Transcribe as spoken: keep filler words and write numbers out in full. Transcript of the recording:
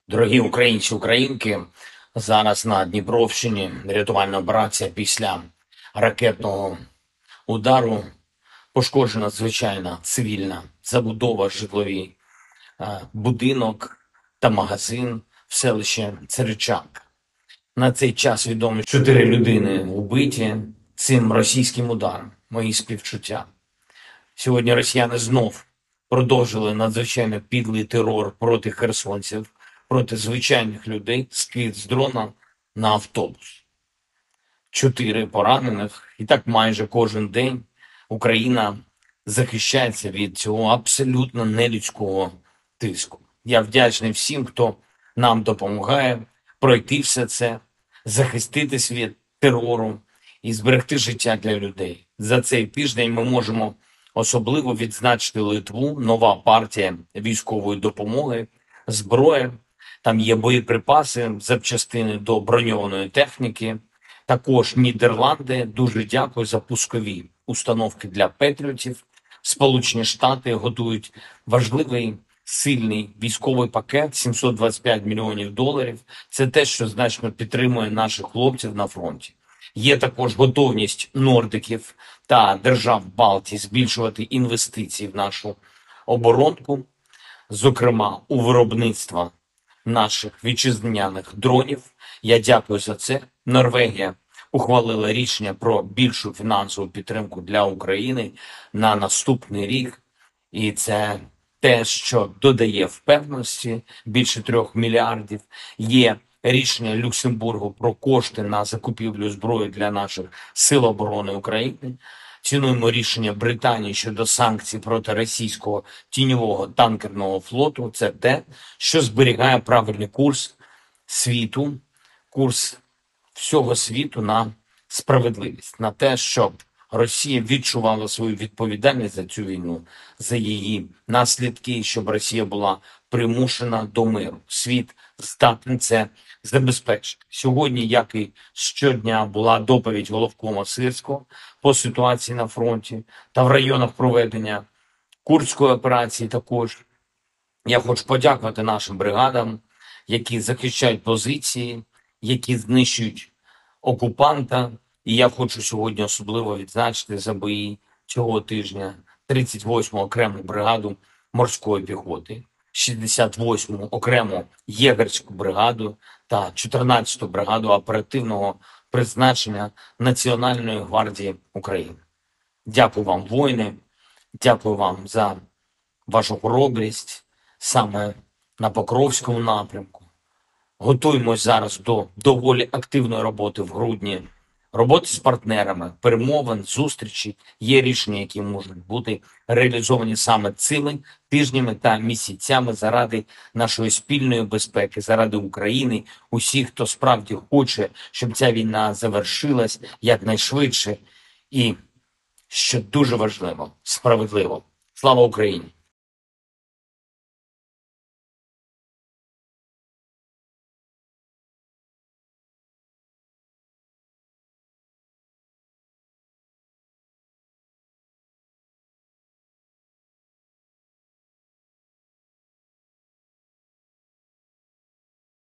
Дорогі українці, українки, зараз на Дніпровщині рятувальна операція після ракетного удару. Пошкоджена звичайна цивільна забудова, житловий е, будинок та магазин в селищі Церечанка. На цей час відомо чотири людини вбиті цим російським ударом. Мої співчуття. Сьогодні росіяни знов продовжили надзвичайно підлий терор проти херсонців, проти звичайних людей, скид з дрона на автобус. Чотири поранених, і так майже кожен день Україна захищається від цього абсолютно нелюдського тиску. Я вдячний всім, хто нам допомагає пройти все це, захиститись від терору і зберегти життя для людей. За цей тиждень ми можемо особливо відзначити Литву, нова партія військової допомоги, зброя. Там є боєприпаси, запчастини до броньованої техніки. Також Нідерланди, дуже дякую за пускові установки для петріотів. Сполучені Штати готують важливий, сильний військовий пакет, сімсот двадцять п'ять мільйонів доларів. Це те, що значно підтримує наших хлопців на фронті. Є також готовність нордиків та держав Балтії збільшувати інвестиції в нашу оборонку, зокрема у виробництво наших вітчизняних дронів. Я дякую за це. Норвегія ухвалила рішення про більшу фінансову підтримку для України на наступний рік. І це те, що додає впевненості, більше трьох мільярдів. Є рішення Люксембургу про кошти на закупівлю зброї для наших сил оборони України. Цінуємо рішення Британії щодо санкцій проти російського тіньового танкерного флоту. Це те, що зберігає правильний курс світу, курс всього світу на справедливість, на те, щоб Росія відчувала свою відповідальність за цю війну, за її наслідки, щоб Росія була примушена до миру. Світ здатний це забезпечити. Сьогодні, як і щодня, була доповідь головкома Сирського по ситуації на фронті та в районах проведення Курської операції також. Я хочу подякувати нашим бригадам, які захищають позиції, які знищують окупанта. І я хочу сьогодні особливо відзначити за бої цього тижня тридцять восьму окрему бригаду морської піхоти, шістдесят восьму окрему єгерську бригаду та чотирнадцяту бригаду оперативного призначення Національної гвардії України. Дякую вам, воїни, дякую вам за вашу хоробрість саме на Покровському напрямку. Готуємось зараз до доволі активної роботи в грудні. Роботи з партнерами, перемовин, зустрічі. Є рішення, які можуть бути реалізовані саме цими тижнями та місяцями заради нашої спільної безпеки, заради України, усіх, хто справді хоче, щоб ця війна завершилась якнайшвидше і, що дуже важливо, справедливо. Слава Україні!